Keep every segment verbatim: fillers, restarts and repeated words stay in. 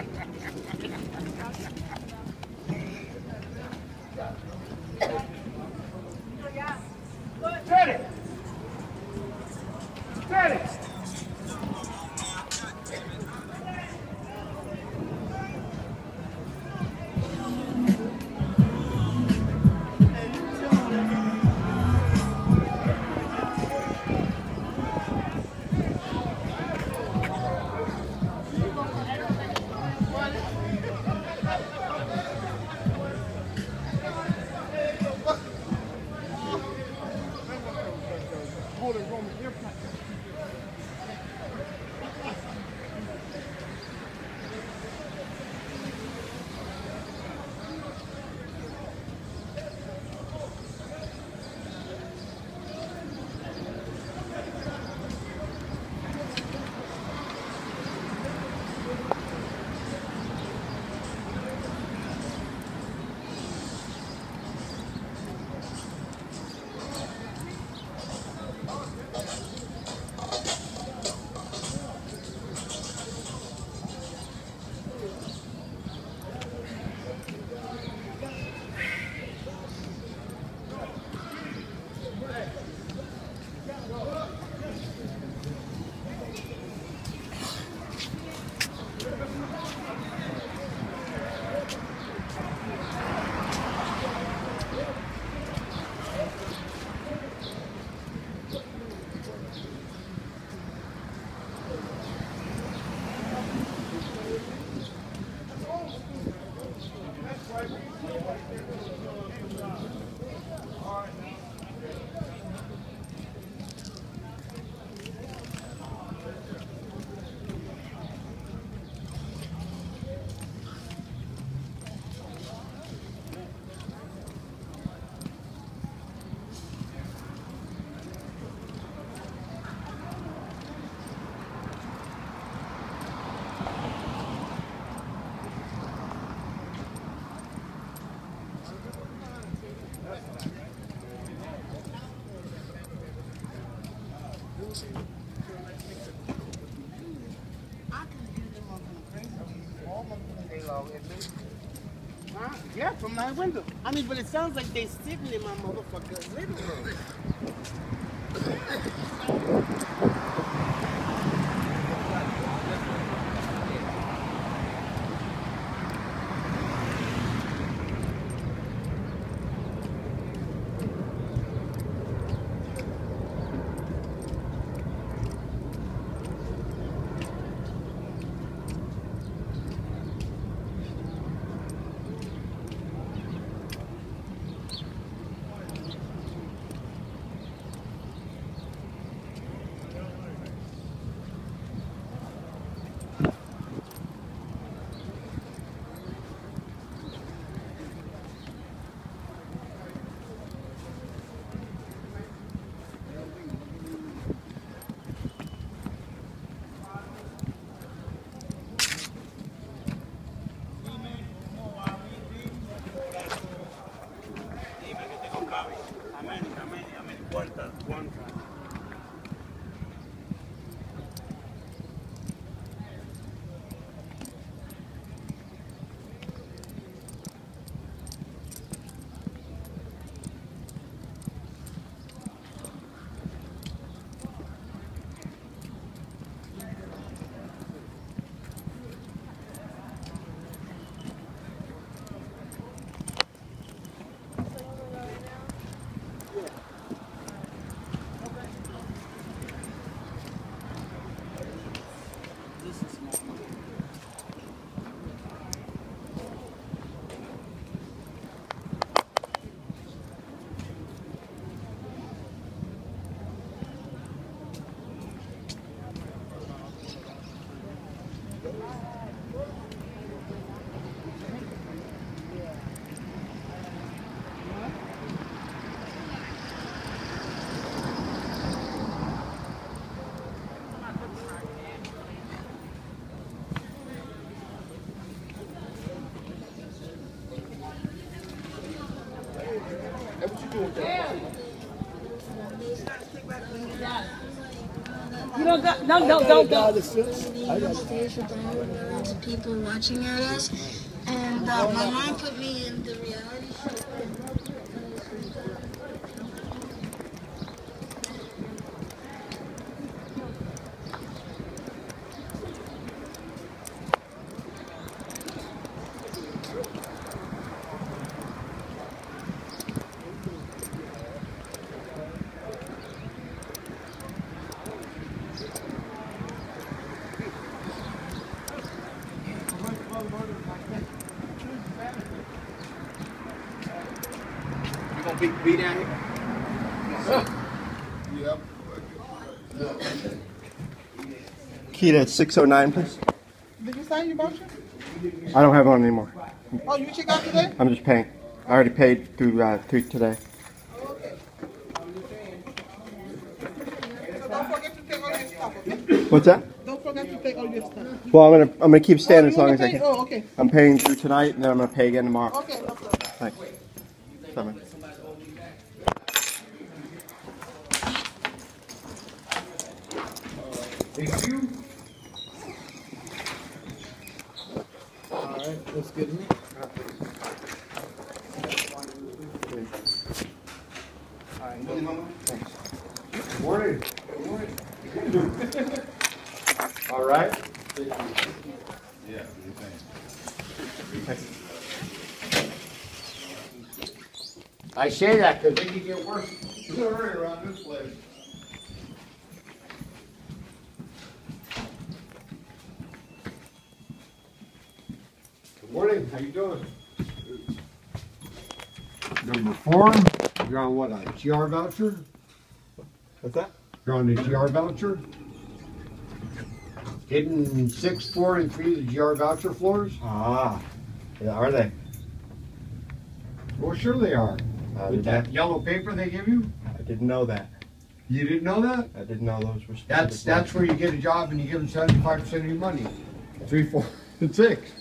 Ready. Ready. Huh? Yeah, from my window. I mean, but it sounds like they sitting in my motherfucker's living room. You don't got, no, no, don't, don't. I got to people watching at us. And uh, my mom put me in the reality show. You gonna be, be down here? Yep. Key to six oh nine, please. Did you sign your voucher? I don't have one anymore. Oh, you check out today? I'm just paying. I already paid through uh, through today. Okay. So don't forget to take all your stuff, okay? What's that? Don't forget to take all your stuff. Well, I'm gonna I'm gonna keep staying Oh, as you long wanna as I pay? can. Oh, okay. I'm paying through tonight, and then I'm gonna pay again tomorrow. Okay, no problem. Thanks. Bye-bye. Thank you. All right, let's get me. All right, good morning. Thanks. Good morning. Good morning. All right. Yeah, Thanks. I say that because they can get worse. It's all right around this place. Good morning. How you doing? Number four, you're on what, a G R voucher? What's that? You're on the G R voucher? Hitting six, four, and three of the G R voucher floors? Ah, yeah, are they? Well, sure they are. Uh, With did that that- yellow paper they give you? I didn't know that. You didn't know that? I didn't know those were. That's specific that's where you get a job and you give them seventy-five percent of your money. Three, four, and six.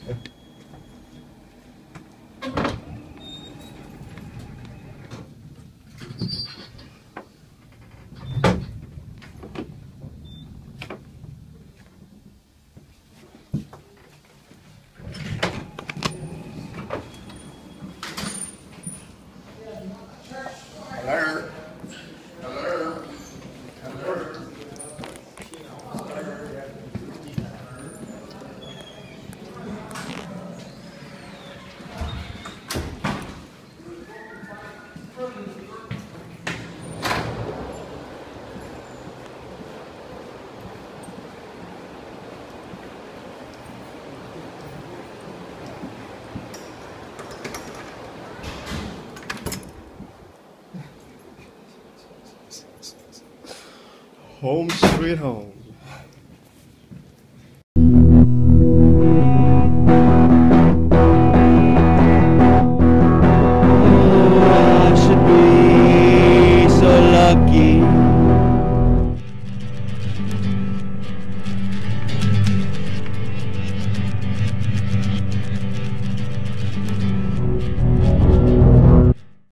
Hello. Hello. Home sweet home.